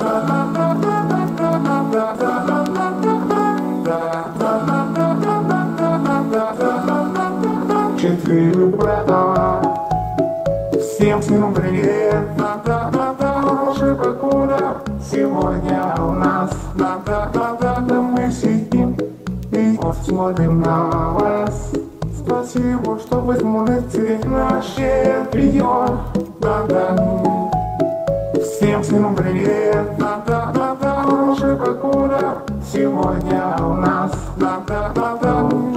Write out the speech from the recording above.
Четыре брата, всем сыном привет. Хорошая погода сегодня у нас. Мы сидим и смотрим на вас. Спасибо, что вы смотрите наше видео. Всем сыном привет. Хорошая погода сегодня у нас.